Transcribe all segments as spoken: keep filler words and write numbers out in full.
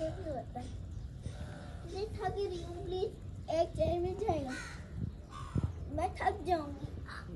ऐसे भी होता है। मैं थक रही हूँ, प्लीज एक चाय में जाएगा, मैं थक जाऊंगी।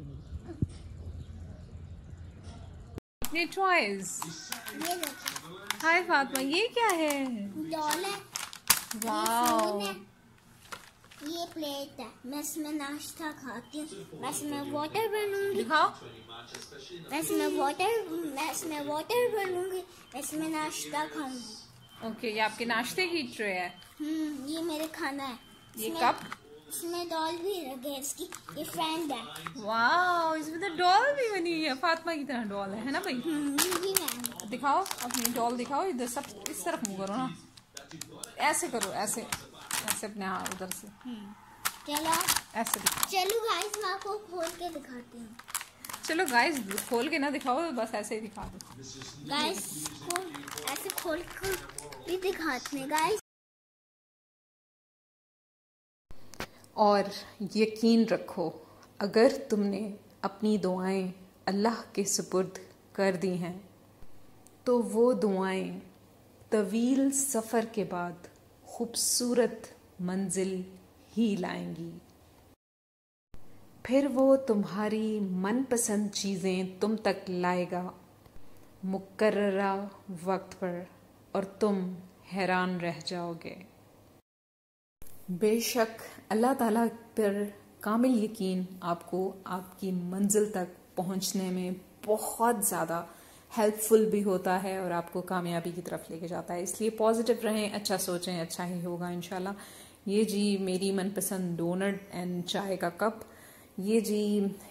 अपनी चॉइस। ये देखो, हाय फातिमा, ये क्या है? डॉल है, वाओ, ये ये प्लेट है, मैं इसमें नाश्ता खाती हूँ। मैं इसमें वाटर बनूंगी, दिखाओ। मैं इसमें वाटर मैं इसमें वाटर बनूंगी, मैं इसमें नाश्ता खाऊंगी। ओके, ये आपके नाश्ते की ट्रे है। हम्म ये मेरे खाना है। ये इसमें- कप। इसमें डॉल भी लगे, इसकी ये फ्रेंड है। वाओ, इसमें तो डॉल भी बनी हुई है, फातिमा की तरह डॉल है, है ना भाई? हम्म ये मैं दिखाओ अपनी डॉल, दिखाओ इधर, सब इस तरफ मुंह करो ना, ऐसे करो, ऐसे ऐसे अपने हाथ उधर से, चलो ऐसे दिखाओ। चलो गाइस, मैं आपको खोल के दिखाती हूँ। चलो गाइस, खोल के ना दिखाओ, बस ऐसे ही दिखा दो। गाइस खोल, ऐसे खोल कर भी दिखाते हैं गाइस। और यकीन रखो, अगर तुमने अपनी दुआएं अल्लाह के सुपुर्द कर दी हैं तो वो दुआएं तवील सफ़र के बाद खूबसूरत मंजिल ही लाएंगी। फिर वो तुम्हारी मनपसंद चीज़ें तुम तक लाएगा मुकर्ररा वक्त पर, और तुम हैरान रह जाओगे। बेशक अल्लाह ताला पर कामिल यकीन आपको आपकी मंजिल तक पहुंचने में बहुत ज़्यादा हेल्पफुल भी होता है और आपको कामयाबी की तरफ लेके जाता है। इसलिए पॉजिटिव रहें, अच्छा सोचें, अच्छा ही होगा इंशाल्लाह। ये जी मेरी मनपसंद डोनट एंड चाय का कप, ये जी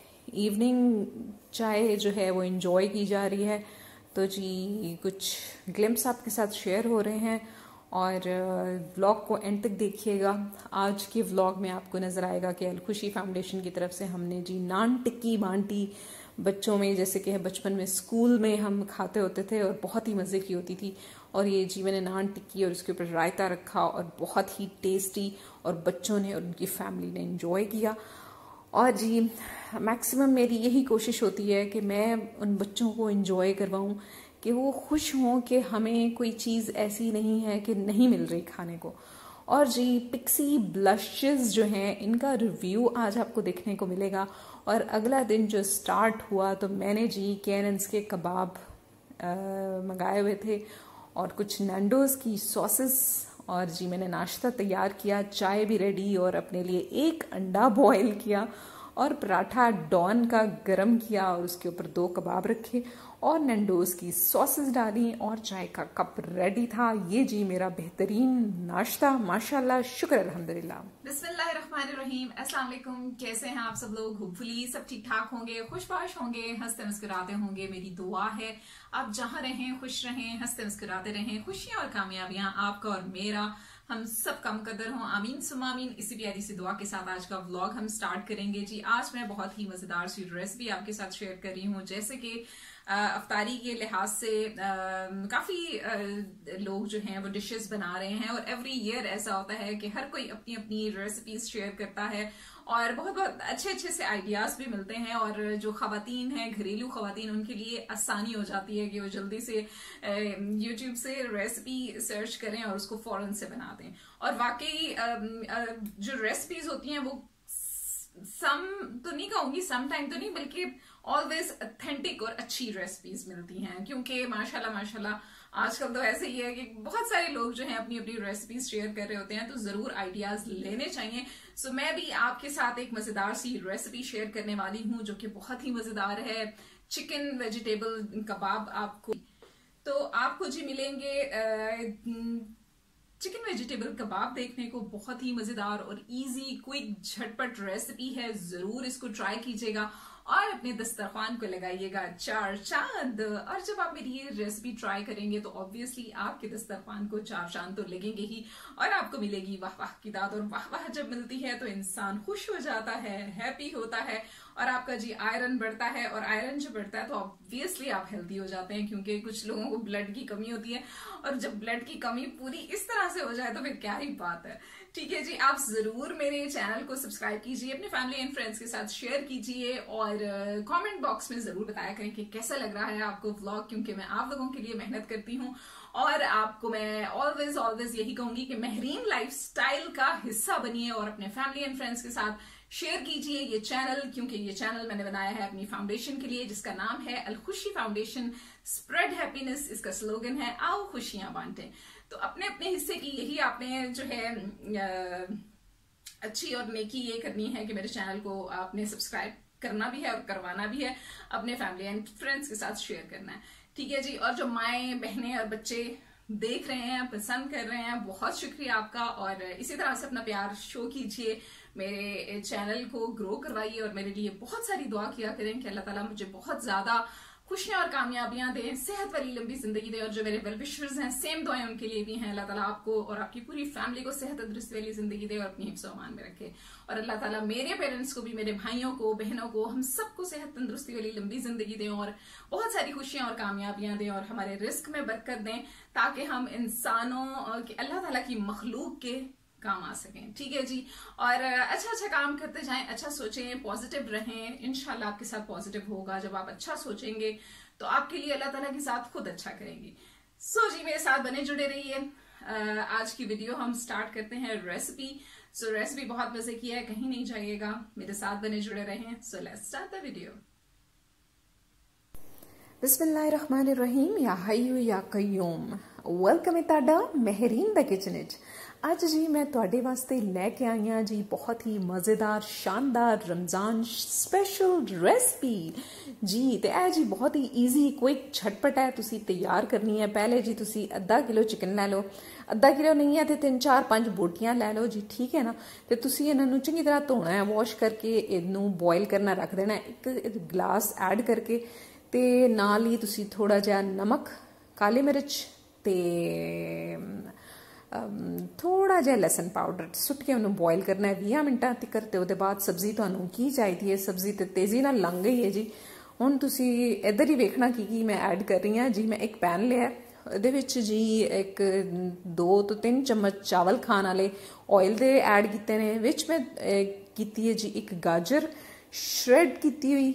इवनिंग चाय जो है वो एंजॉय की जा रही है। तो जी कुछ ग्लिम्स आपके साथ शेयर हो रहे हैं और व्लॉग को एंड तक देखिएगा। आज के व्लॉग में आपको नज़र आएगा कि अलखुशी फाउंडेशन की तरफ से हमने जी नान टिक्की बांटी बच्चों में, जैसे कि बचपन में स्कूल में हम खाते होते थे और बहुत ही मज़े की होती थी। और ये जी मैंने नान टिक्की और उसके ऊपर रायता रखा और बहुत ही टेस्टी, और बच्चों ने और उनकी फैमिली ने एंजॉय किया। और जी मैक्सिमम मेरी यही कोशिश होती है कि मैं उन बच्चों को एंजॉय करवाऊं, कि वो खुश हों कि हमें कोई चीज़ ऐसी नहीं है कि नहीं मिल रही खाने को। और जी पिक्सी ब्लशेस जो हैं, इनका रिव्यू आज आपको देखने को मिलेगा। और अगला दिन जो स्टार्ट हुआ तो मैंने जी कैनन्स के कबाब मंगाए हुए थे और कुछ नैंडोज की सॉसेस, और जी मैंने नाश्ता तैयार किया, चाय भी रेडी, और अपने लिए एक अंडा बॉईल किया और पराठा डॉन का गरम किया और उसके ऊपर दो कबाब रखे और नैंडोज की सॉसेस डाली और चाय का कप रेडी था। ये जी मेरा बेहतरीन नाश्ता, माशाल्लाह, शुक्र अल्हम्दुलिल्लाह। बिस्मिल्लाहिर्रहमानिर्रहीम, अस्सलाम वालेकुम। कैसे हैं आप सब लोग? होपफुली सब ठीक ठाक होंगे, खुशबाश होंगे, हंसते मुस्कुराते होंगे। मेरी दुआ है आप जहां रहें खुश रहें, हंसते मुस्कुराते रहें। खुशियां और कामयाबियां आपका और मेरा, हम सब का मुकद्दर हो, आमीन सुमा आमीन। इसी प्यारी सी दुआ के साथ आज का व्लॉग हम स्टार्ट करेंगे जी। आज मैं बहुत ही मजेदार सी रेसिपी आपके साथ शेयर कर रही हूँ। जैसे कि अफ्तारी के लिहाज से आ, काफी आ, लोग जो हैं वो डिशेस बना रहे हैं और एवरी ईयर ऐसा होता है कि हर कोई अपनी अपनी रेसिपीज शेयर करता है और बहुत बहुत अच्छे अच्छे से आइडियाज भी मिलते हैं। और जो खवातीन हैं, घरेलू खवातीन, उनके लिए आसानी हो जाती है कि वो जल्दी से यूट्यूब से रेसिपी सर्च करें और उसको फौरन से बना दें। और वाकई जो रेसिपीज होती हैं वो सम तो नहीं कहूंगी, सम टाइम तो नहीं, बल्कि ऑलवेज ऑथेंटिक और अच्छी रेसिपीज मिलती हैं। क्योंकि माशाल्लाह माशाल्लाह आजकल तो ऐसे ही है कि बहुत सारे लोग जो हैं अपनी अपनी रेसिपीज शेयर कर रहे होते हैं, तो जरूर आइडियाज लेने चाहिए। सो मैं भी आपके साथ एक मजेदार सी रेसिपी शेयर करने वाली हूँ जो कि बहुत ही मजेदार है। चिकन वेजिटेबल कबाब आपको तो आपको जी मिलेंगे आ, चिकन वेजिटेबल कबाब देखने को बहुत ही मजेदार और इजी क्विक झटपट रेसिपी है। जरूर इसको ट्राई कीजिएगा और अपने दस्तरखान को लगाइएगा चार चांद। और जब आप मेरी ये रेसिपी ट्राई करेंगे तो ऑब्वियसली आपके दस्तरखान को चार चांद तो लगेंगे ही और आपको मिलेगी वाह वाह की दाद। और वाह वाह जब मिलती है तो इंसान खुश हो जाता है, हैप्पी होता है और आपका जी आयरन बढ़ता है, और आयरन जब बढ़ता है तो ऑब्वियसली आप हेल्दी हो जाते हैं, क्योंकि कुछ लोगों को ब्लड की कमी होती है, और जब ब्लड की कमी पूरी इस तरह से हो जाए तो फिर क्या ही बात है। ठीक है जी, आप जरूर मेरे चैनल को सब्सक्राइब कीजिए, अपने फैमिली एंड फ्रेंड्स के साथ शेयर कीजिए, और कमेंट बॉक्स में जरूर बताया करें कि कैसा लग रहा है आपको व्लॉग, क्योंकि मैं आप लोगों के लिए मेहनत करती हूँ। और आपको मैं ऑलवेज ऑलवेज यही कहूंगी कि महरीन लाइफस्टाइल का हिस्सा बनिए और अपने फैमिली एंड फ्रेंड्स के साथ शेयर कीजिए ये चैनल, क्योंकि ये चैनल मैंने बनाया है अपनी फाउंडेशन के लिए, जिसका नाम है Al Khushi foundation, spread happiness इसका स्लोगन है, आओ खुशियां बांटें। तो अपने अपने हिस्से की यही आपने जो है अच्छी और नेकी ये करनी है कि मेरे चैनल को आपने सब्सक्राइब करना भी है और करवाना भी है, अपने फैमिली एंड फ्रेंड्स के साथ शेयर करना है। ठीक है जी, और जो माएँ बहनें और बच्चे देख रहे हैं, पसंद कर रहे हैं, बहुत शुक्रिया आपका, और इसी तरह से अपना प्यार शो कीजिए, मेरे चैनल को ग्रो करवाइए, और मेरे लिए बहुत सारी दुआ किया करें कि अल्लाह ताला मुझे बहुत ज्यादा खुशियां और कामयाबियां दें, सेहत वाली लंबी जिंदगी दे, और जो मेरे वेल विशर्स हैं सेम दुआएं उनके लिए भी हैं, अल्लाह ताला आपको और आपकी पूरी फैमिली को सेहत तंदुरुस्ती वाली जिंदगी दे और अपनी हिफ्ज़ व अमान में रखे, और अल्लाह ताला मेरे पेरेंट्स को भी, मेरे भाइयों को, बहनों को, हम सबको सेहत तंदुरुस्ती वाली लंबी जिंदगी दें, और बहुत सारी खुशियां और कामयाबियां दें, और हमारे रिस्क में बरकत दें, ताकि हम इंसानों अल्लाह ताला की मखलूक के काम आ सकें। ठीक है जी, और अच्छा अच्छा काम करते जाएं, अच्छा सोचें, पॉजिटिव रहें, इंशाल्लाह आपके साथ पॉजिटिव होगा। जब आप अच्छा सोचेंगे तो आपके लिए अल्लाह ताला के साथ खुद अच्छा करेंगी। सो जी, मेरे साथ बने जुड़े रहिए। आज की वीडियो हम स्टार्ट करते हैं रेसिपी। सो रेसिपी बहुत मजे की है, कहीं नहीं जाइएगा, मेरे साथ बने जुड़े रहें। So let's start the video. बिस्मिल्लाहिर्रहमानिर्रहीम, या हय्यू या कय्यूम, वेलकम है ਤੁਹਾਡਾ ਮਹਿਰੀਨ ਦਾ ਕਿਚਨ ਵਿੱਚ। ਅੱਜ ਜੀ ਮੈਂ ਤੁਹਾਡੇ ਵਾਸਤੇ ਲੈ ਕੇ ਆਈ ਹਾਂ ਜੀ ਬਹੁਤ ਹੀ ਮਜ਼ੇਦਾਰ ਸ਼ਾਨਦਾਰ ਰਮਜ਼ਾਨ ਸਪੈਸ਼ਲ ਰੈਸਪੀ ਜੀ। ਤੇ ਇਹ ਜੀ ਬਹੁਤ ਹੀ ਈਜ਼ੀ ਕੁਇਕ ਝਟਪਟ ਹੈ, ਤੁਸੀਂ ਤਿਆਰ ਕਰਨੀ ਹੈ। ਪਹਿਲੇ ਜੀ ਤੁਸੀਂ ਅੱਧਾ ਕਿਲੋ ਚਿਕਨ ਲੈ ਲਓ, ਅੱਧਾ ਕਿਲੋ ਨਹੀਂ ਹੈ ਤੇ ਤਿੰਨ ਚਾਰ ਪੰਜ ਬੋਟੀਆਂ ਲੈ ਲਓ ਜੀ, ਠੀਕ ਹੈ ਨਾ। ਤੇ ਤੁਸੀਂ ਇਹਨਾਂ ਨੂੰ ਚੰਗੀ ਤਰ੍ਹਾਂ ਧੋਣਾ ਹੈ, ਵਾਸ਼ ਕਰਕੇ ਇਹਨੂੰ ਬੋਇਲ ਕਰਨਾ ਰੱਖ ਦੇਣਾ, ਇੱਕ ਗਲਾਸ ਐਡ ਕਰਕੇ, ਤੇ ਨਾਲ ਹੀ ਤੁਸੀਂ ਥੋੜਾ ਜਿਹਾ ਨਮਕ, ਕਾਲੀ ਮਿਰਚ ਤੇ ਥੋੜਾ ਜਿਹਾ ਲਸਣ ਪਾਊਡਰ ਸੁੱਟ ਕੇ ਉਹਨੂੰ ਬੋਇਲ ਕਰਨਾ ਹੈ ਵੀਹ ਮਿੰਟਾਂ ਤੱਕ। ਤੇ ਉਹਦੇ ਬਾਅਦ ਸਬਜ਼ੀ ਤੁਹਾਨੂੰ ਕੀ ਚਾਹੀਦੀ ਹੈ, ਸਬਜ਼ੀ ਤੇ ਤੇਜ਼ੀ ਨਾਲ ਲੰਘ ਗਈ ਹੈ ਜੀ। ਹੁਣ ਤੁਸੀਂ ਇੱਧਰ ਹੀ ਵੇਖਣਾ ਕੀ ਕੀ ਮੈਂ ਐਡ ਕਰ ਰਹੀ ਹਾਂ ਜੀ। ਮੈਂ ਇੱਕ ਪੈਨ ਲਿਆ, ਇਹਦੇ ਵਿੱਚ ਜੀ ਇੱਕ ਦੋ ਤੋਂ ਤਿੰਨ ਚਮਚ ਚਾਵਲ ਖਾਣ ਵਾਲੇ ਆਇਲ ਦੇ ਐਡ ਕੀਤੇ ਨੇ। ਵਿੱਚ ਮੈਂ ਕੀਤੀ ਹੈ ਜੀ ਇੱਕ ਗਾਜਰ ਸ਼੍ਰੈਡ ਕੀਤੀ ਹੋਈ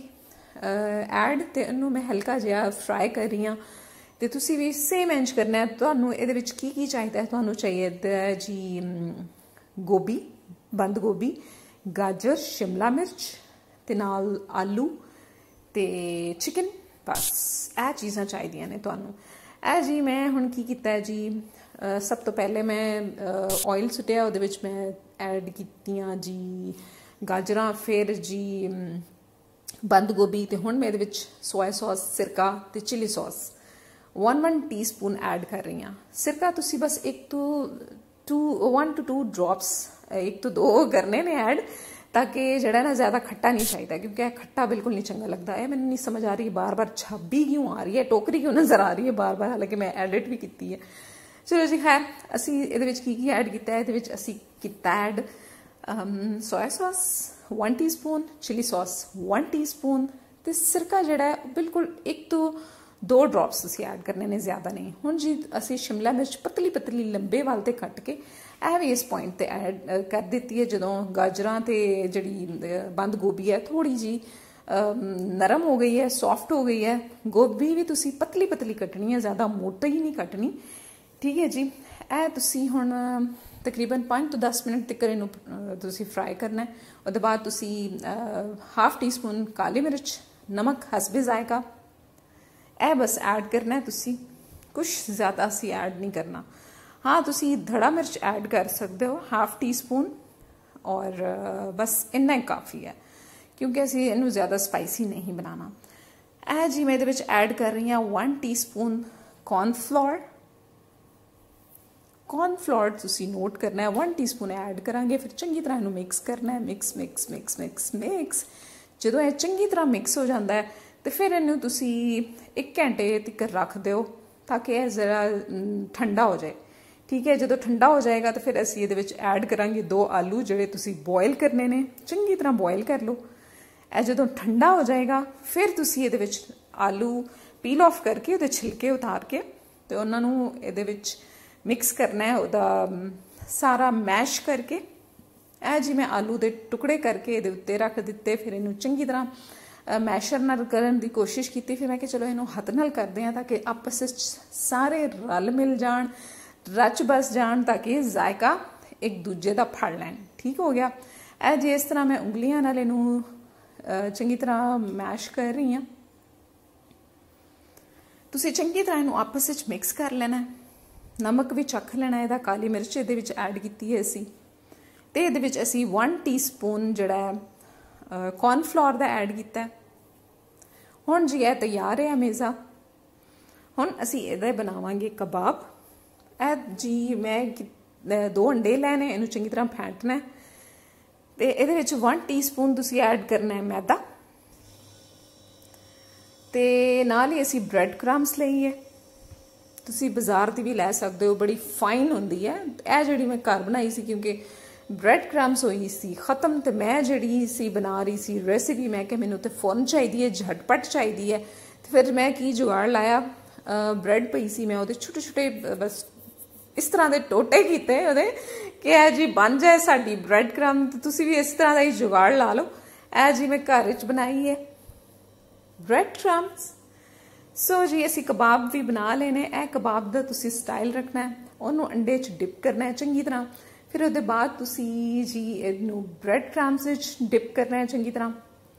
ਐਡ, ਤੇ ਇਹਨੂੰ ਮੈਂ ਹਲਕਾ ਜਿਹਾ ਫਰਾਈ ਕਰ ਰਹੀ ਹਾਂ। ਤੇ ਤੁਸੀਂ ਵੀ ਸੇਮ ਇੰਜ ਕਰਨਾ ਹੈ। ਤੁਹਾਨੂੰ ਇਹਦੇ ਵਿੱਚ ਕੀ ਕੀ ਚਾਹੀਦਾ ਹੈ, ਤੁਹਾਨੂੰ ਚਾਹੀਦਾ ਹੈ ਜੀ ਗੋਭੀ, ਬੰਦ ਗੋਭੀ, ਗਾਜਰ, ਸ਼ਿਮਲਾ ਮਿਰਚ ਤੇ ਨਾਲ ਆਲੂ ਤੇ ਚਿਕਨ, ਬਸ ਇਹ ਚੀਜ਼ਾਂ ਚਾਹੀਦੀਆਂ ਨੇ ਤੁਹਾਨੂੰ। ਇਹ ਜੀ ਮੈਂ ਹੁਣ ਕੀ ਕੀਤਾ ਹੈ ਜੀ, ਸਭ ਤੋਂ ਪਹਿਲੇ ਮੈਂ ਆਇਲ ਸੁੱਟਿਆ, ਉਹਦੇ ਵਿੱਚ ਮੈਂ ਐਡ ਕੀਤੀਆਂ ਜੀ ਗਾਜਰਾਂ, ਫਿਰ ਜੀ ਬੰਦ ਗੋਭੀ, ਤੇ ਹੁਣ ਮੈਂ ਇਹਦੇ ਵਿੱਚ ਸੋਇਆ ਸੌਸ, ਸਿਰਕਾ ਤੇ chilli sauce one one teaspoon add कर रही हाँ। सिरका तुसी बस एक तो two one to two drops, एक तो दो करने ने ऐड, ताकि जड़ा ना ज़्यादा खट्टा नहीं चाहिए, क्योंकि खट्टा बिल्कुल नहीं चंगा लगता है। मैंने नहीं समझ आ रही बार बार छब्बी क्यों आ रही है, टोकरी क्यों नज़र आ रही है बार बार, हालांकि मैं एडिट भी की है। चलो जी, खैर असी ये की की ऐड किया, ये असी किया add soya sauce one teaspoon, chilli sauce one teaspoon, तो सिरका जड़ा है बिल्कुल एक तो दो ड्रॉप्स ਤੁਸੀਂ ਐਡ ਕਰਨੇ ਨੇ, ਜ਼ਿਆਦਾ ਨਹੀਂ। ਹੁਣ ਜੀ ਅਸੀਂ ਸ਼ਿਮਲਾ ਮਿਰਚ ਪਤਲੀ ਪਤਲੀ ਲੰਬੇ ਵਾਲ ਤੇ ਕੱਟ ਕੇ ਇਹ ਵੀ ਇਸ ਪੁਆਇੰਟ ਤੇ ਐਡ ਕਰ ਦਿੱਤੀ ਹੈ। ਜਦੋਂ ਗਾਜਰਾਂ ਤੇ ਜਿਹੜੀ ਬੰਦ ਗੋਭੀ ਹੈ ਥੋੜੀ ਜੀ ਨਰਮ ਹੋ ਗਈ ਹੈ, ਸੌਫਟ ਹੋ ਗਈ ਹੈ, ਗੋਭੀ ਵੀ ਤੁਸੀਂ ਪਤਲੀ ਪਤਲੀ ਕੱਟਣੀ ਹੈ, ਜ਼ਿਆਦਾ ਮੋਟੀ ਹੀ ਨਹੀਂ ਕੱਟਣੀ, ਠੀਕ ਹੈ ਜੀ। ਇਹ ਤੁਸੀਂ ਹੁਣ ਤਕਰੀਬਨ ਪੰਜ ਤੋਂ ਦਸ ਮਿੰਟ ਤੱਕ ਇਹਨੂੰ ਤੁਸੀਂ ਫਰਾਈ ਕਰਨਾ। ਉਹਦੇ ਬਾਅਦ ਤੁਸੀਂ ਹਾਫ ਟੀ ਸਪੂਨ ਕਾਲੀ ਮਿਰਚ, ਨਮਕ ਹਸਬੇ ਜ਼ਾਇਕਾ ਇਹ ਬਸ ਐਡ ਕਰਨਾ। ਤੁਸੀਂ ਕੁਛ ਜ਼ਿਆਦਾ ਅਸੀਂ ਐਡ ਨਹੀਂ ਕਰਨਾ। ਹਾਂ, ਤੁਸੀਂ ਧੜਾ ਮਿਰਚ ਐਡ ਕਰ ਸਕਦੇ ਹੋ ਹਾਫ ਟੀ ਸਪੂਨ, ਔਰ ਬਸ ਇੰਨਾ ਹੀ ਕਾਫੀ ਹੈ, ਕਿਉਂਕਿ ਅਸੀਂ ਇਹਨੂੰ ਜ਼ਿਆਦਾ ਸਪਾਈਸੀ ਨਹੀਂ ਬਣਾਉਣਾ। ਇਹ ਜੀ ਮੈਂ ਇਹਦੇ ਵਿੱਚ ਐਡ ਕਰ ਰਹੀ ਹਾਂ one teaspoon cornflour. Cornflour ਤੁਸੀਂ ਨੋਟ ਕਰਨਾ ਹੈ, वन ਟੀ ਸਪੂਨ ਐਡ ਕਰਾਂਗੇ, ਫਿਰ ਚੰਗੀ ਤਰ੍ਹਾਂ ਇਹਨੂੰ ਮਿਕਸ ਕਰਨਾ ਹੈ, mix mix mix mix mix. ਜਦੋਂ ਇਹ ਚੰਗੀ ਤਰ੍ਹਾਂ ਮਿਕਸ ਹੋ ਜਾਂਦਾ ਹੈ ਤੇ ਫਿਰ ਇਹਨੂੰ ਤੁਸੀਂ ਇੱਕ ਘੰਟੇ ਤੱਕ ਰੱਖ ਦਿਓ, ਤਾਂ ਕਿ ਇਹ ਜ਼ਰਾ ਠੰਡਾ ਹੋ ਜਾਏ, ਠੀਕ ਹੈ। ਜਦੋਂ ਠੰਡਾ ਹੋ ਜਾਏਗਾ ਤਾਂ ਫਿਰ ਅਸੀਂ ਇਹਦੇ ਵਿੱਚ ਐਡ ਕਰਾਂਗੇ ਦੋ ਆਲੂ ਜਿਹੜੇ ਤੁਸੀਂ ਬੋਇਲ ਕਰਨੇ ਨੇ, ਚੰਗੀ ਤਰ੍ਹਾਂ ਬੋਇਲ ਕਰ ਲਓ। ਇਹ ਜਦੋਂ ਠੰਡਾ ਹੋ ਜਾਏਗਾ ਫਿਰ ਤੁਸੀਂ ਇਹਦੇ ਵਿੱਚ ਆਲੂ ਪੀਲ ਆਫ ਕਰਕੇ ਉਹਦੇ ਛਿਲਕੇ ਉਤਾਰ ਕੇ ਤੇ ਉਹਨਾਂ ਨੂੰ ਇਹਦੇ ਵਿੱਚ ਮਿਕਸ ਕਰਨਾ ਹੈ, ਉਹਦਾ ਸਾਰਾ ਮੈਸ਼ ਕਰਕੇ। ਇਹ ਜੀ ਮੈਂ ਆਲੂ ਦੇ ਟੁਕੜੇ ਕਰਕੇ ਇਹਦੇ ਉੱਤੇ ਰੱਖ ਦਿੱਤੇ, ਫਿਰ ਇਹਨੂੰ ਚੰਗੀ ਤਰ੍ਹਾਂ ਮੈਸ਼ਰ ਨਾਲ ਕਰਨ ਦੀ ਕੋਸ਼ਿਸ਼ ਕੀਤੀ। ਫਿਰ ਮੈਂ ਕਿਹਾ ਚਲੋ ਇਹਨੂੰ ਹੱਥ ਨਾਲ ਕਰਦੇ ਹਾਂ ਤਾਂ ਕਿ ਆਪਸ ਵਿੱਚ ਸਾਰੇ ਰਲ ਮਿਲ ਜਾਣ, ਰਚ ਬਸ ਜਾਣ, ਤਾਂ ਕਿ ਜ਼ਾਇਕਾ ਇੱਕ ਦੂਜੇ ਦਾ ਫੜ ਲੈਣ। ਠੀਕ ਹੋ ਗਿਆ। ਇਹ ਜੀ ਇਸ ਤਰ੍ਹਾਂ ਮੈਂ ਉਂਗਲੀਆਂ ਨਾਲ ਇਹਨੂੰ ਚੰਗੀ ਤਰ੍ਹਾਂ ਮੈਸ਼ ਕਰ ਰਹੀ ਹਾਂ। ਤੁਸੀਂ ਚੰਗੀ ਤਰ੍ਹਾਂ ਇਹਨੂੰ ਆਪਸ ਵਿੱਚ ਮਿਕਸ ਕਰ ਲੈਣਾ। ਨਮਕ ਵੀ ਚੱਖ ਲੈਣਾ ਇਹਦਾ, ਕਾਲੀ ਮਿਰਚ ਇਹਦੇ ਵਿੱਚ ਐਡ ਕੀਤੀ ਹੈ ਅਸੀਂ, ਤੇ ਇਹਦੇ ਵਿੱਚ ਅਸੀਂ वन टीस्पून ਜਿਹੜਾ ਹੈ ਕੌਰਨਫਲੋਰ ਦਾ ਐਡ ਕੀਤਾ। ਹੁਣ ਜੀ ਇਹ ਤਿਆਰ ਹੈ ਮੇਜ਼ਾ। ਹੁਣ ਅਸੀਂ ਇਹਦੇ ਬਣਾਵਾਂਗੇ ਕਬਾਬ। ਇਹ ਜੀ ਮੈਂ ਦੋ ਅੰਡੇ ਲੈਣੇ, ਇਹਨੂੰ ਚੰਗੀ ਤਰ੍ਹਾਂ ਫੈਂਟਣਾ ਤੇ ਇਹਦੇ ਵਿੱਚ वन टीस्पून ਤੁਸੀਂ ਐਡ ਕਰਨਾ ਹੈ ਮੈਦਾ, ਤੇ ਨਾਲ ਹੀ ਅਸੀਂ ਬ੍ਰੈਡ ਕ੍ਰੰਬਸ ਲਈ ਹੈ। ਤੁਸੀਂ ਬਾਜ਼ਾਰ ਦੀ ਵੀ ਲੈ ਸਕਦੇ ਹੋ, ਬੜੀ ਫਾਈਨ ਹੁੰਦੀ ਹੈ। ਇਹ ਜਿਹੜੀ ਮੈਂ ਘਰ ਬਣਾਈ ਸੀ ਕਿਉਂਕਿ ਬ੍ਰੈਡ ਕ੍ਰੰਬਸ ਹੋਈ ਸੀ ਖਤਮ, ਤੇ ਮੈਂ ਜਿਹੜੀ ਸੀ ਬਣਾ ਰਹੀ ਸੀ ਰੈਸਿਪੀ, ਮੈਂ ਕਿ ਮੈਨੂੰ ਤੇ ਫੌਰਨ ਚਾਹੀਦੀ ਹੈ, ਝਟਪਟ ਚਾਹੀਦੀ ਹੈ। ਤੇ ਫਿਰ ਮੈਂ ਕੀ ਜੁਗਾੜ ਲਾਇਆ, ਬ੍ਰੈਡ ਪਈ ਸੀ, ਮੈਂ ਉਹਦੇ ਛੋਟੇ ਛੋਟੇ ਬਸ ਇਸ ਤਰ੍ਹਾਂ ਦੇ ਟੋਟੇ ਕੀਤੇ ਉਹਦੇ ਕਿ ਇਹ ਜੀ ਬਣ ਜਾਏ ਸਾਡੀ ਬ੍ਰੈਡ ਕ੍ਰੰਬ। ਤੇ ਤੁਸੀਂ ਵੀ ਇਸ ਤਰ੍ਹਾਂ ਦਾ ਹੀ ਜੁਗਾੜ ਲਾ ਲਓ। ਇਹ ਜੀ ਮੈਂ ਘਰ ਵਿੱਚ ਬਣਾਈ ਹੈ ਬ੍ਰੈਡ ਕ੍ਰੰਬਸ। ਸੋ ਜੀ ਅਸੀਂ ਕਬਾਬ ਵੀ ਬਣਾ ਲੈਣੇ। ਇਹ ਕਬਾਬ ਦਾ ਤੁਸੀਂ ਸਟਾਈਲ ਰੱਖਣਾ, ਉਹਨੂੰ ਅੰਡੇ 'ਚ ਡਿਪ ਕਰਨਾ ਹੈ ਚੰਗੀ ਤਰ੍ਹਾਂ। ਫਿਰ ਉਹਦੇ ਬਾਅਦ ਤੁਸੀਂ ਜੀ ਇਹਨੂੰ ਬ੍ਰੈਡ ਕ੍ਰੰਬਸ ਵਿੱਚ ਡਿਪ ਕਰਨਾ ਹੈ ਚੰਗੀ ਤਰ੍ਹਾਂ।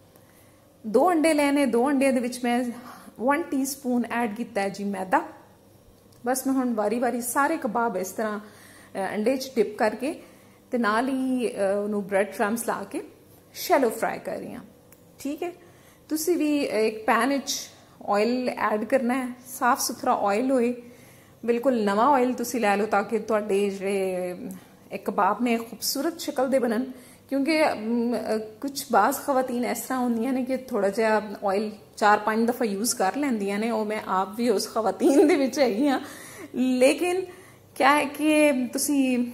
ਦੋ ਅੰਡੇ ਲੈਣੇ, ਦੋ ਅੰਡਿਆਂ ਦੇ ਵਿੱਚ ਮੈਂ वन टीस्पून ਐਡ ਕੀਤਾ ਹੈ ਜੀ ਮੈਦਾ। ਬਸ ਮੈਂ ਹੁਣ ਵਾਰੀ ਵਾਰੀ ਸਾਰੇ ਕਬਾਬ ਇਸ ਤਰ੍ਹਾਂ ਅੰਡੇ 'ਚ ਡਿਪ ਕਰਕੇ ਤੇ ਨਾਲ ਹੀ ਉਹਨੂੰ ਬ੍ਰੈਡ ਕ੍ਰੰਬਸ ਲਾ ਕੇ ਸ਼ੈਲੋ ਫਰਾਈ ਕਰ ਰਹੀ ਹਾਂ। ਠੀਕ ਹੈ। ਤੁਸੀਂ ਵੀ ਇੱਕ ਪੈਨ ਵਿੱਚ ਆਇਲ ਐਡ ਕਰਨਾ ਹੈ, ਸਾਫ ਸੁਥਰਾ ਆਇਲ ਹੋਏ, ਬਿਲਕੁਲ ਨਵਾਂ ਆਇਲ ਤੁਸੀਂ ਲੈ ਲਓ ਤਾਂ ਕਿ ਤੁਹਾਡੇ ਜਿਹੜੇ ਇਹ ਕਬਾਬ ਨੇ ਖੂਬਸੂਰਤ ਸ਼ਕਲ ਦੇ ਬਣਨ। ਕਿਉਂਕਿ ਕੁਝ ਬਾਜ਼ ਖਵਾਤੀਨ ਇਸ ਤਰ੍ਹਾਂ ਹੁੰਦੀਆਂ ਨੇ ਕਿ ਥੋੜਾ ਜਿਹਾ ਆਇਲ ਚਾਰ ਪੰਜ ਦਫਾ ਯੂਜ਼ ਕਰ ਲੈਂਦੀਆਂ ਨੇ, ਉਹ ਮੈਂ ਆਪ ਵੀ ਉਸ ਖਵਾਤੀਨ ਦੇ ਵਿੱਚ ਹੈਗੀ ਹਾਂ। ਲੇਕਿਨ ਕਿਆ ਹੈ ਕਿ ਤੁਸੀਂ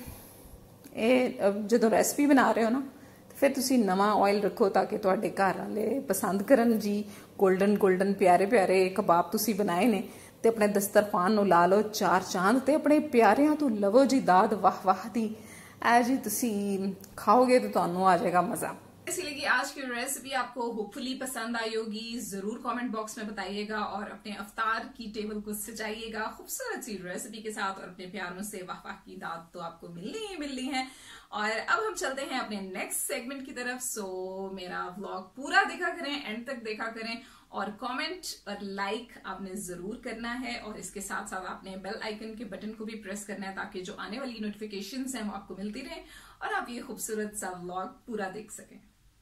ਇਹ ਜਦੋਂ ਰੈਸਪੀ ਬਣਾ ਰਹੇ ਹੋ ਨਾ, ਫਿਰ ਤੁਸੀਂ ਨਵਾਂ ਆਇਲ ਰੱਖੋ ਤਾਂ ਕਿ ਤੁਹਾਡੇ ਘਰ ਵਾਲੇ ਪਸੰਦ ਕਰਨ। ਜੀ ਗੋਲਡਨ ਗੋਲਡਨ ਪਿਆਰੇ ਪਿਆਰੇ ਕਬਾਬ ਤੁਸੀਂ ਬਣਾਏ ਨੇ ਤੇ ਆਪਣੇ ਦਸਤਰਖਾਨ ਨੂੰ ਲਾ ਲਓ ਚਾਰ ਚਾਂਦ ਤੇ ਆਪਣੇ ਪਿਆਰਿਆਂ ਤੋਂ ਲਵੋ ਜੀ ਦਾਦ ਵਾਹ ਵਾਹ ਦੀ। ਐ ਜੀ ਤੁਸੀਂ ਖਾओगे तो ਤੁਹਾਨੂੰ आ जाएगा मजा। इसीलिए कि आज की रेसिपी आपको होपफुली पसंद आई होगी। जरूर कमेंट बॉक्स में बताइएगा और अपने अफ्तार की टेबल को सजाइएगा खूबसूरत सी रेसिपी के साथ। और अपने प्यारों से वाह वाह की दाद तो आपको मिलनी ही मिलनी है। और अब हम चलते हैं अपने नेक्स्ट सेगमेंट की तरफ। सो मेरा व्लॉग पूरा देखा करें, एंड तक देखा करें, और कमेंट और लाइक आपने जरूर करना है। और इसके साथ साथ आपने बेल आइकन के बटन को भी प्रेस करना है ताकि जो आने वाली नोटिफिकेशंस हैं वो आपको मिलती रहें और आप ये खूबसूरत सा व्लॉग पूरा देख सकें।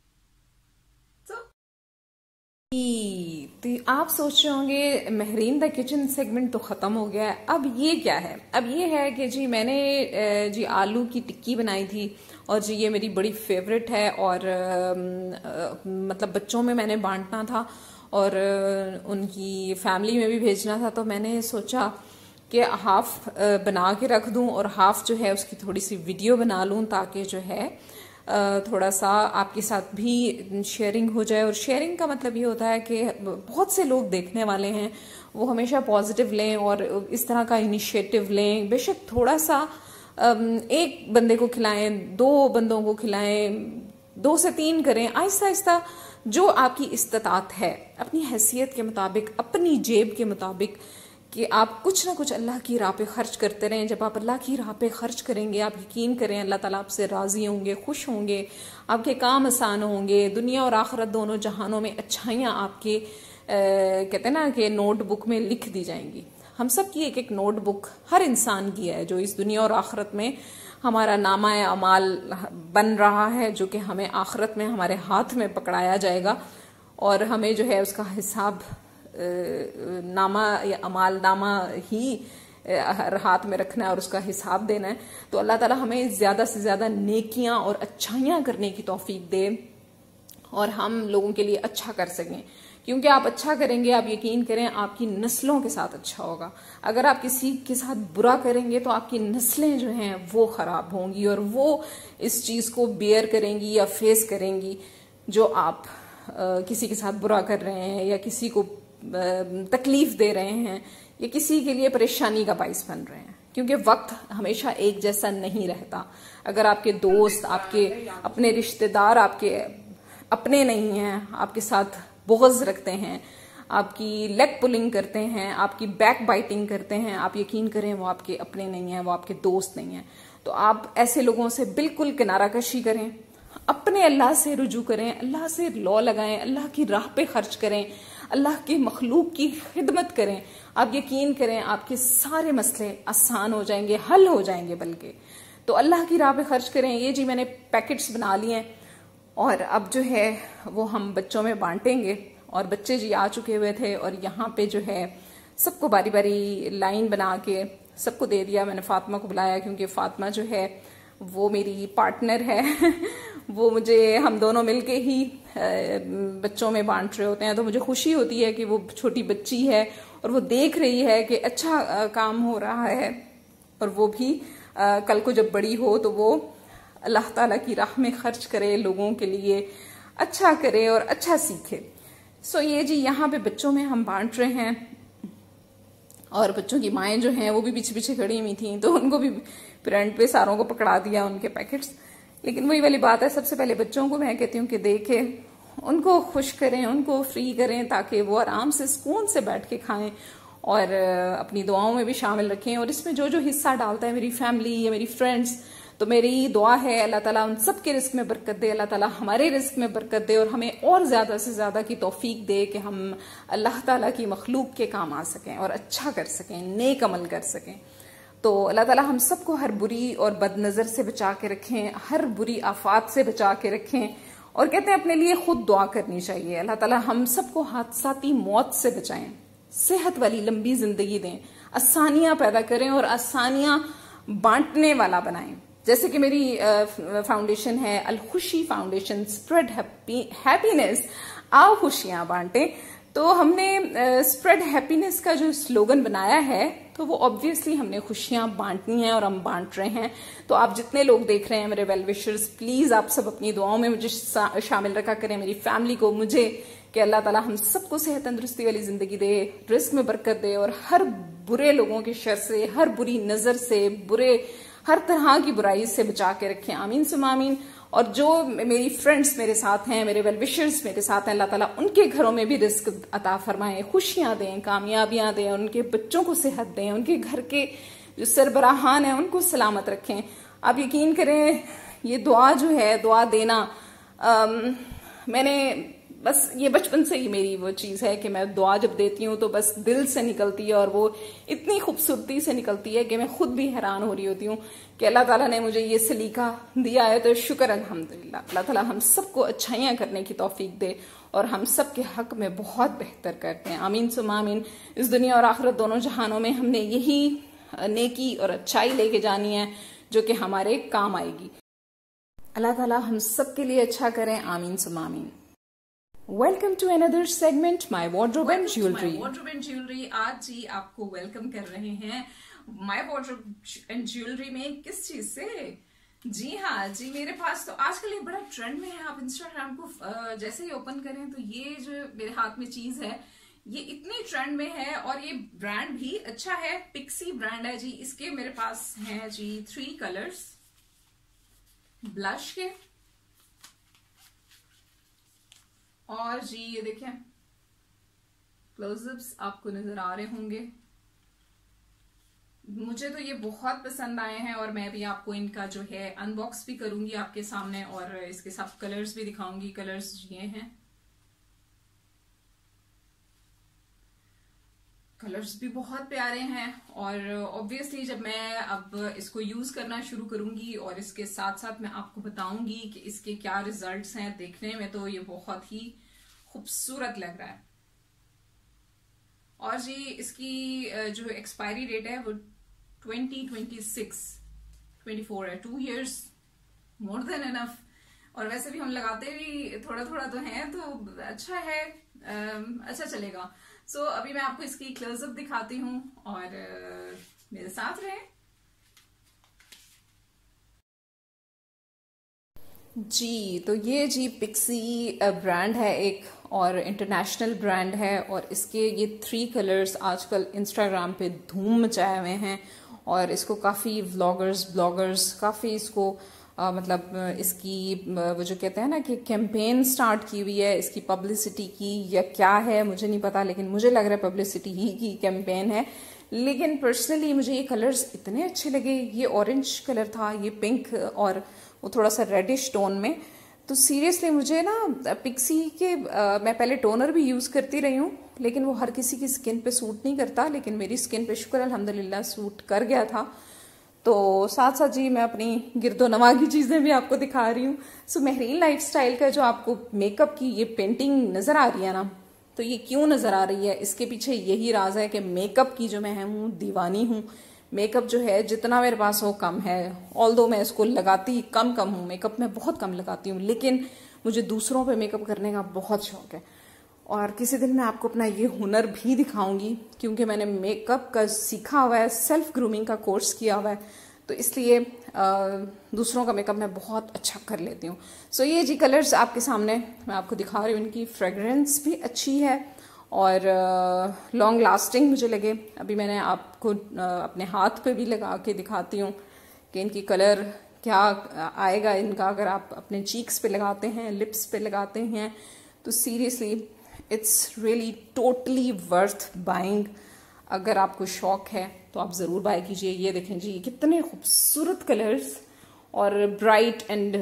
तो आप सोच रहे होंगे महरीन द किचन सेगमेंट तो खत्म हो गया है, अब ये क्या है? अब ये है कि जी मैंने जी आलू की टिक्की बनाई थी और जी ये मेरी बड़ी फेवरेट है। और मतलब बच्चों में मैंने बांटना था और उनकी फैमिली में भी भेजना था, तो मैंने सोचा कि हाफ बना के रख दूं और हाफ जो है उसकी थोड़ी सी वीडियो बना लूं ताकि जो है थोड़ा सा आपके साथ भी शेयरिंग हो जाए। और शेयरिंग का मतलब ये होता है कि बहुत से लोग देखने वाले हैं, वो हमेशा पॉजिटिव लें और इस तरह का इनिशिएटिव लें। बेशक थोड़ा सा एक बंदे को खिलाएं, दो बंदों को खिलाएं, दो से तीन करें, आहिस्ता आहिस्ता जो आपकी इस्तात है, अपनी हैसियत के मुताबिक, अपनी जेब के मुताबिक, कि आप कुछ ना कुछ अल्लाह की राह पे खर्च करते रहें। जब आप अल्लाह की राह पे खर्च करेंगे, आप यकीन करें अल्लाह ताला आपसे राज़ी होंगे, खुश होंगे, आपके काम आसान होंगे, दुनिया और आखिरत दोनों जहानों में अच्छाइयाँ आपके आ, कहते हैं ना कि नोटबुक में लिख दी जाएंगी। हम सब की एक एक नोटबुक हर इंसान की है जो इस दुनिया और आखिरत में हमारा नामा अमाल बन रहा है, जो कि हमें आखिरत में हमारे हाथ में पकड़ाया जाएगा और हमें जो है उसका हिसाब नामा या अमाल नामा ही हाथ में रखना है और उसका हिसाब देना है। तो अल्लाह ताला हमें ज़्यादा से ज़्यादा नेकियां और अच्छाइयां करने की तौफीक दे और हम लोगों के लिए अच्छा कर सकें। क्योंकि आप अच्छा करेंगे, आप यकीन करें आपकी नस्लों के साथ अच्छा होगा। अगर आप किसी के साथ बुरा करेंगे तो आपकी नस्लें जो हैं वो ख़राब होंगी और वो इस चीज़ को बेयर करेंगी या फेस करेंगी जो आप आ, किसी के साथ बुरा कर रहे हैं या किसी को आ, तकलीफ दे रहे हैं या किसी के लिए परेशानी का बाइस बन रहे हैं, क्योंकि वक्त हमेशा एक जैसा नहीं रहता। अगर आपके दोस्त, आपके अपने रिश्तेदार आपके अपने नहीं हैं, आपके साथ बुग़्ज़ रखते हैं, आपकी लेग पुलिंग करते हैं, आपकी बैक बाइटिंग करते हैं, आप यकीन करें वो आपके अपने नहीं हैं, वो आपके दोस्त नहीं हैं। तो आप ऐसे लोगों से बिल्कुल किनारा कशी करें, अपने अल्लाह से रुजू करें, अल्लाह से लॉ लगाएं, अल्लाह की राह पे खर्च करें, अल्लाह की मखलूक की खिदमत करें। आप यकीन करें आपके सारे मसले आसान हो जाएंगे, हल हो जाएंगे। बल्कि तो अल्लाह की राह पे खर्च करें। ये जी मैंने पैकेट्स बना लिए हैं और अब जो है वो हम बच्चों में बांटेंगे। और बच्चे जी आ चुके हुए थे और यहाँ पे जो है सबको बारी बारी लाइन बना के सबको दे दिया। मैंने फातिमा को बुलाया क्योंकि फातिमा जो है वो मेरी पार्टनर है वो मुझे, हम दोनों मिलके ही बच्चों में बांट रहे होते हैं। तो मुझे खुशी होती है कि वो छोटी बच्ची है और वो देख रही है कि अच्छा काम हो रहा है, और वो भी कल को जब बड़ी हो तो वो अल्लाह ताला की राह में खर्च करे, लोगों के लिए अच्छा करे और अच्छा सीखे। सो so, ये जी यहाँ पे बच्चों में हम बांट रहे हैं और बच्चों की माएँ जो हैं वो भी पीछे पीछे खड़ी हुई थी, तो उनको भी फ्रंट पे सारों को पकड़ा दिया उनके पैकेट्स। लेकिन वही वाली बात है, सबसे पहले बच्चों को मैं कहती हूँ कि देखें, उनको खुश करें, उनको फ्री करें ताकि वो आराम से सुकून से बैठ के खाएं और अपनी दुआओं में भी शामिल रखें। और इसमें जो जो हिस्सा डालता है मेरी फैमिली या मेरी फ्रेंड्स, तो मेरी दुआ है अल्लाह ताला उन सब के रिस्क में बरकत दे, अल्लाह ताला हमारे रिस्क में बरकत दे और हमें और ज्यादा से ज्यादा की तौफीक दे कि हम अल्लाह ताला की मखलूक के काम आ सकें और अच्छा कर सकें, नेक अमल कर सकें। तो अल्लाह ताला हम सबको हर बुरी और बदनजर से बचा के रखें, हर बुरी आफात से बचा के रखें। और कहते हैं अपने लिए खुद दुआ करनी चाहिए, अल्लाह ताला हम सबको हादसाती मौत से बचाएं, सेहत वाली लंबी जिंदगी दें, आसानियां पैदा करें और आसानियां बांटने वाला बनाएं। जैसे कि मेरी फाउंडेशन है Al Khushi foundation, spread happiness, आओ खुशियां बांटे। तो हमने स्प्रेड हैप्पीनेस का जो स्लोगन बनाया है, तो वो ऑब्वियसली हमने खुशियां बांटनी है और हम बांट रहे हैं। तो आप जितने लोग देख रहे हैं मेरे वेल विशर्स, प्लीज आप सब अपनी दुआओं में मुझे शामिल रखा करें, मेरी फैमिली को, मुझे, कि अल्लाह ताला हम सबको सेहत तंदुरुस्ती वाली जिंदगी दे, रिस्क में बरकत दे और हर बुरे लोगों के शर से, हर बुरी नजर से, बुरे हर तरह की बुराई से बचा के रखें। आमीन सुम आमीन। और जो मेरी फ्रेंड्स मेरे साथ हैं, मेरे वेल विशर्स मेरे साथ हैं, अल्लाह ताला उनके घरों में भी रिस्क अता फरमाएं, खुशियां दें, कामयाबियां दें, उनके बच्चों को सेहत दें, उनके घर के जो सरबराहान हैं उनको सलामत रखें। आप यकीन करें ये दुआ जो है, दुआ देना, आम, मैंने बस ये बचपन से ही मेरी वो चीज है कि मैं दुआ जब देती हूँ तो बस दिल से निकलती है और वो इतनी खूबसूरती से निकलती है कि मैं खुद भी हैरान हो रही होती हूँ कि अल्लाह ताला ने मुझे ये सलीका दिया है। तो शुक्र अल्हम्दुलिल्लाह, अल्लाह ताला हम सबको अच्छाइयाँ करने की तौफीक दे और हम सब के हक में बहुत बेहतर करते हैं। आमीन सुम आमीन। इस दुनिया और आखिरत दोनों जहानों में हमने यही नेकी और अच्छाई लेके जानी है जो कि हमारे काम आएगी। अल्लाह ताला हम सब के लिए अच्छा करें। आमीन सुम आमीन। Welcome to another segment my wardrobe and jewellery. Wardrobe and jewellery आज जी आपको वेलकम कर रहे हैं माय वार्डरोब एंड ज्वेलरी में। किस चीज से? जी हाँ जी, मेरे पास तो आजकल ये बड़ा ट्रेंड में है। आप इंस्टाग्राम को जैसे ही ओपन करें तो ये जो मेरे हाथ में चीज है ये इतनी ट्रेंड में है और ये ब्रांड भी अच्छा है, पिक्सी ब्रांड है जी। इसके मेरे पास हैं जी थ्री कलर्स ब्लश के, और जी ये देखें क्लोजअप्स आपको नजर आ रहे होंगे। मुझे तो ये बहुत पसंद आए हैं और मैं भी आपको इनका जो है अनबॉक्स भी करूंगी आपके सामने और इसके साथ कलर्स भी दिखाऊंगी। कलर्स ये हैं, कलर्स भी बहुत प्यारे हैं और ऑब्वियसली जब मैं अब इसको यूज करना शुरू करूंगी और इसके साथ साथ मैं आपको बताऊंगी कि इसके क्या रिजल्ट्स हैं। देखने में तो ये बहुत ही खूबसूरत लग रहा है और जी इसकी जो एक्सपायरी डेट है वो twenty twenty six twenty four है, two years more than enough. और वैसे भी हम लगाते भी थोड़ा थोड़ा तो हैं तो अच्छा है, अच्छा चलेगा। सो so, अभी मैं आपको इसकी क्लोजअप दिखाती हूँ और मेरे साथ रहें। जी, तो ये जी पिक्सी ब्रांड है एक, और इंटरनेशनल ब्रांड है, और इसके ये थ्री कलर्स आजकल इंस्टाग्राम पे धूम मचाए हुए हैं, और इसको काफ़ी व्लॉगर्स ब्लॉगर्स काफ़ी इसको आ, मतलब इसकी वो जो कहते हैं ना कि कैंपेन स्टार्ट की हुई है इसकी पब्लिसिटी की, या क्या है मुझे नहीं पता, लेकिन मुझे लग रहा है पब्लिसिटी ही की कैंपेन है। लेकिन पर्सनली मुझे ये कलर्स इतने अच्छे लगे, ये ऑरेंज कलर था, ये पिंक और वो थोड़ा सा रेडिश टोन में। तो सीरियसली मुझे ना पिक्सी के आ, मैं पहले टोनर भी यूज़ करती रही हूँ, लेकिन वो हर किसी की स्किन पे सूट नहीं करता, लेकिन मेरी स्किन पे शुक्र अल्हम्दुलिल्लाह सूट कर गया था। तो साथ साथ जी मैं अपनी गिरदो नवा की चीज़ें भी आपको दिखा रही हूँ। सो महरीन लाइफस्टाइल का जो आपको मेकअप की ये पेंटिंग नज़र आ रही है ना, तो ये क्यों नज़र आ रही है, इसके पीछे यही राज है कि मेकअप की जो मैं हूँ दीवानी हूँ। मेकअप जो है जितना मेरे पास हो कम है, ऑल्दो मैं इसको लगाती कम कम हूँ, मेकअप में बहुत कम लगाती हूँ, लेकिन मुझे दूसरों पे मेकअप करने का बहुत शौक है। और किसी दिन मैं आपको अपना ये हुनर भी दिखाऊंगी, क्योंकि मैंने मेकअप का सीखा हुआ है, सेल्फ ग्रूमिंग का कोर्स किया हुआ है, तो इसलिए दूसरों का मेकअप मैं बहुत अच्छा कर लेती हूँ। सो ये जी कलर्स आपके सामने मैं आपको दिखा रही हूँ, इनकी फ्रेगरेंस भी अच्छी है और लॉन्ग लास्टिंग मुझे लगे। अभी मैंने आपको अपने हाथ पे भी लगा के दिखाती हूँ कि इनकी कलर क्या आएगा इनका, अगर आप अपने चीक्स पे लगाते हैं, लिप्स पे लगाते हैं, तो seriously it's really totally worth buying. अगर आपको शौक है तो आप ज़रूर बाय कीजिए। ये देखें जी कितने खूबसूरत कलर्स और ब्राइट एंड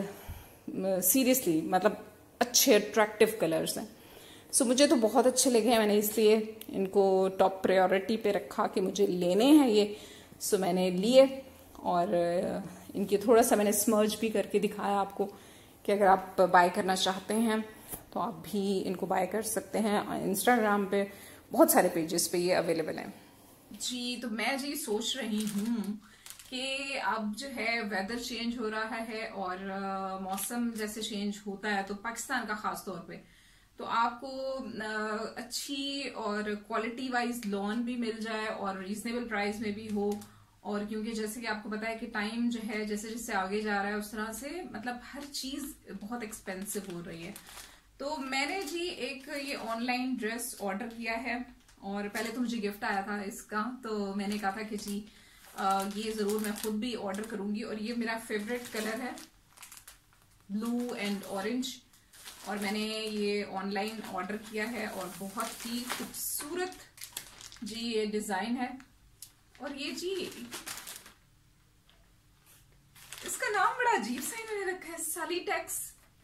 सीरियसली मतलब अच्छे अट्रैक्टिव कलर्स हैं। सो so, मुझे तो बहुत अच्छे लगे हैं, मैंने इसलिए इनको टॉप प्रायोरिटी पे रखा कि मुझे लेने हैं ये। सो so, मैंने लिए और इनकी थोड़ा सा मैंने स्मर्ज भी करके दिखाया आपको कि अगर आप बाय करना चाहते हैं तो आप भी इनको बाय कर सकते हैं। इंस्टाग्राम पे बहुत सारे पेजेस पे ये अवेलेबल हैं जी। तो मैं जी सोच रही हूँ कि अब जो है वेदर चेंज हो रहा है और uh, मौसम जैसे चेंज होता है, तो पाकिस्तान का खास तौर पे तो आपको uh, अच्छी और क्वालिटी वाइज लॉन भी मिल जाए और रीजनेबल प्राइस में भी हो। और क्योंकि जैसे कि आपको पता है कि टाइम जो है जैसे जैसे आगे जा रहा है उस तरह से मतलब हर चीज बहुत एक्सपेंसिव हो रही है। तो मैंने जी एक ये ऑनलाइन ड्रेस ऑर्डर किया है, और पहले तो मुझे गिफ्ट आया था इसका, तो मैंने कहा था कि जी आ, ये जरूर मैं खुद भी ऑर्डर करूंगी। और ये मेरा फेवरेट कलर है ब्लू एंड ऑरेंज, और मैंने ये ऑनलाइन ऑर्डर किया है और बहुत ही खूबसूरत जी ये डिजाइन है। और ये जी इसका नाम बड़ा अजीब सा इन्होंने रखा है, सालीटेक्स।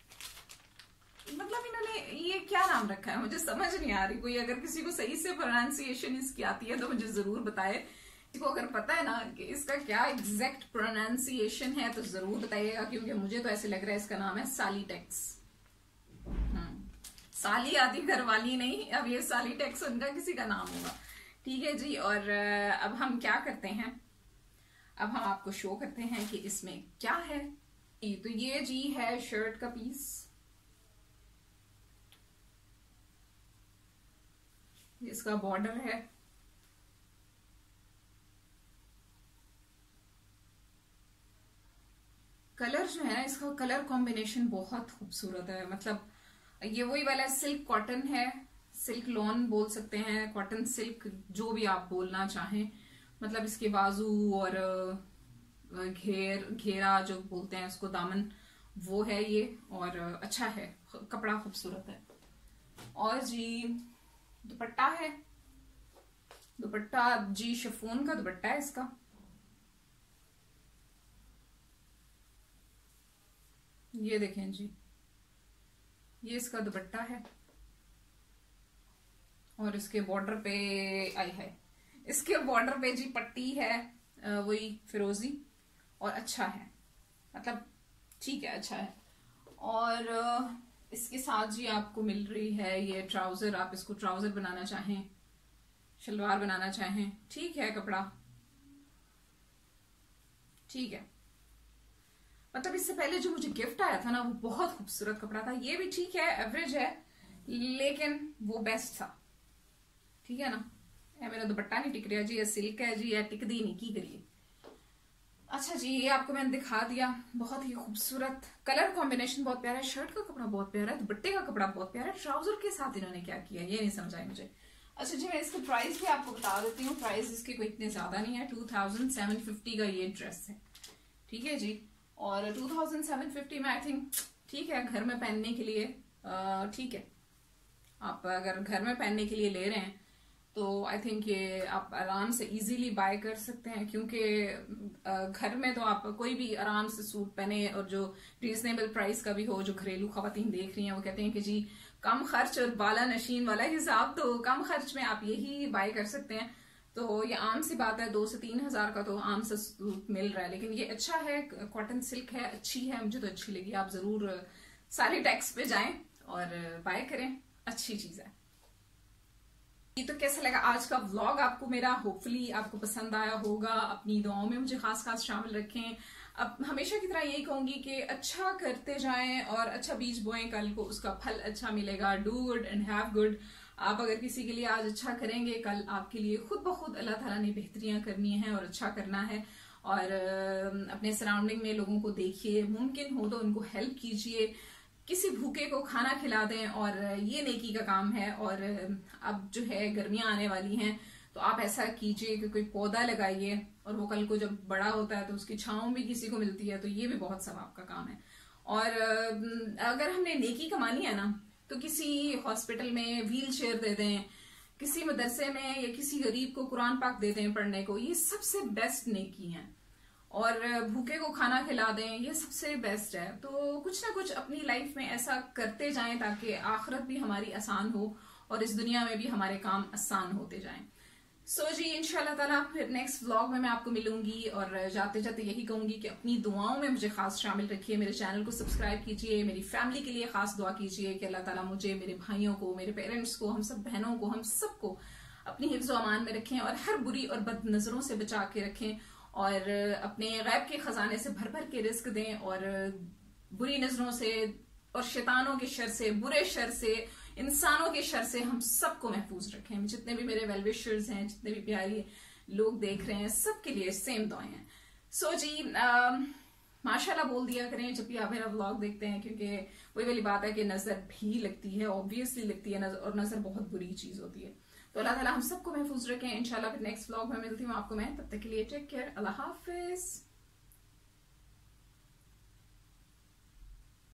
मतलब इन्होंने ये क्या नाम रखा है मुझे समझ नहीं आ रही। कोई अगर किसी को सही से प्रोनाउंसिएशन इसकी आती है तो मुझे जरूर बताए। किसी को अगर पता है ना कि इसका क्या एग्जैक्ट प्रोनाउंसिएशन है तो जरूर बताइएगा, क्योंकि मुझे तो ऐसे लग रहा है इसका नाम है सालीटेक्स। हम्म साली आती घर वाली नहीं, अब ये सालीटेक्स उनका किसी का नाम होगा। ठीक है जी। और अब हम क्या करते हैं, अब हम आपको शो करते हैं कि इसमें क्या है। तो ये जी है शर्ट का पीस, इसका बॉर्डर है, कलर जो है ना इसका कलर कॉम्बिनेशन बहुत खूबसूरत है। मतलब ये वही वाला सिल्क कॉटन है, सिल्क लॉन बोल सकते हैं, कॉटन सिल्क जो भी आप बोलना चाहें। मतलब इसके बाजू और घेर घेरा जो बोलते हैं उसको, दामन, वो है ये, और अच्छा है, कपड़ा खूबसूरत है। और जी दुपट्टा है, दुपट्टा जी शिफॉन का दुपट्टा है इसका। ये देखें जी ये इसका दुपट्टा है, और इसके बॉर्डर पे आई है, इसके बॉर्डर पे जी पट्टी है वही फिरोजी, और अच्छा है, मतलब ठीक है, अच्छा है। और इसके साथ जी आपको मिल रही है ये ट्राउजर। आप इसको ट्राउजर बनाना चाहें, शलवार बनाना चाहें, ठीक है, कपड़ा ठीक है। मतलब इससे पहले जो मुझे गिफ्ट आया था ना वो बहुत खूबसूरत कपड़ा था। ये भी ठीक है, एवरेज है, लेकिन वो बेस्ट था। ठीक है ना। ये मेरा दुपट्टा नहीं टिक रहा जी, ये सिल्क है जी, ये टिकदी नहीं, की करिए। अच्छा जी, ये आपको मैंने दिखा दिया, बहुत ही खूबसूरत कलर कॉम्बिनेशन, बहुत प्यारा है, शर्ट का कपड़ा बहुत प्यारा है, दुपट्टे का कपड़ा बहुत प्यारा है, ट्राउजर के साथ इन्होंने क्या किया ये नहीं समझ आई मुझे। अच्छा जी, मैं इसकी प्राइस भी आपको बता देती हूँ। प्राइस इसके कोई इतने ज्यादा नहीं है, टू थाउजेंड सेवन फिफ्टी का ये ड्रेस है, ठीक है जी। और टू थाउजेंड सेवन फिफ्टी में आई थिंक ठीक है, घर में पहनने के लिए ठीक है। आप अगर घर में पहनने के लिए ले रहे हैं तो आई थिंक ये आप आराम से इजीली बाय कर सकते हैं, क्योंकि घर में तो आप कोई भी आराम से सूट पहने और जो रीजनेबल प्राइस का भी हो। जो घरेलू खवातीन देख रही हैं वो कहते हैं कि जी कम खर्च और बाला नशीन वाला हिसाब, तो कम खर्च में आप यही बाय कर सकते हैं। तो ये आम सी बात है, दो से तीन हजार का तो आम से सूट मिल रहा है, लेकिन ये अच्छा है, कॉटन सिल्क है, अच्छी है, मुझे तो अच्छी लगी। आप जरूर सारे टैक्स पे जाएं और बाय करें, अच्छी चीज है। ये तो कैसा लगा आज का व्लॉग आपको मेरा, होपफुली आपको पसंद आया होगा। अपनी दुआओं में मुझे खास खास शामिल रखें। अब हमेशा की तरह यही कहूंगी कि अच्छा करते जाएं और अच्छा बीज बोएं, कल को उसका फल अच्छा मिलेगा। Do good and have good. आप अगर किसी के लिए आज अच्छा करेंगे, कल आपके लिए खुद ब खुद अल्लाह ताला ने बेहतरियां करनी है और अच्छा करना है। और अपने सराउंडिंग में लोगों को देखिए, मुमकिन हो तो उनको हेल्प कीजिए, किसी भूखे को खाना खिला दें, और ये नेकी का काम है। और अब जो है गर्मियां आने वाली हैं, तो आप ऐसा कीजिए कि कोई पौधा लगाइए, और वो कल को जब बड़ा होता है तो उसकी छांव भी किसी को मिलती है, तो ये भी बहुत सवाब का काम है। और अगर हमने नेकी कमानी है ना, तो किसी हॉस्पिटल में व्हील चेयर दे दें, किसी मदरसे में या किसी गरीब को कुरान पाक दे दें पढ़ने को, ये सबसे बेस्ट नेकी है। और भूखे को खाना खिला दें, ये सबसे बेस्ट है। तो कुछ ना कुछ अपनी लाइफ में ऐसा करते जाएं ताकि आखिरत भी हमारी आसान हो और इस दुनिया में भी हमारे काम आसान होते जाएं। सो so जी, इंशाल्लाह ताला फिर नेक्स्ट व्लॉग में मैं आपको मिलूंगी। और जाते जाते यही कहूंगी कि अपनी दुआओं में मुझे खास शामिल रखिए, मेरे चैनल को सब्सक्राइब कीजिए, मेरी फैमिली के लिए खास दुआ कीजिए कि अल्लाह ताला मुझे, मेरे भाइयों को, मेरे पेरेंट्स को, हम सब बहनों को, हम सबको अपनी हिफ्ज़ व अमान में रखें और हर बुरी और बद नजरों से बचा के रखें, और अपने गैब के खजाने से भर भर के रिस्क दें, और बुरी नजरों से और शैतानों के शर से, बुरे शर से, इंसानों के शर से हम सबको महफूज रखें। जितने भी मेरे वेल विशर्स हैं, जितने भी प्यारी लोग देख रहे हैं, सबके लिए सेम दुआएं हैं। सो so जी, माशाल्लाह बोल दिया करें जब भी आप मेरा व्लॉग देखते हैं, क्योंकि वही वाली बात है कि नजर भी लगती है, ऑब्वियसली लगती है नजर, और नजर बहुत बुरी चीज होती है। तो अल्लाह ताला हम सबको महफूज रखें। इंशाल्लाह फिर नेक्स्ट व्लॉग में मिलती हूँ आपको मैं, तब तक के लिए टेक केयर, अल्लाह हाफिज।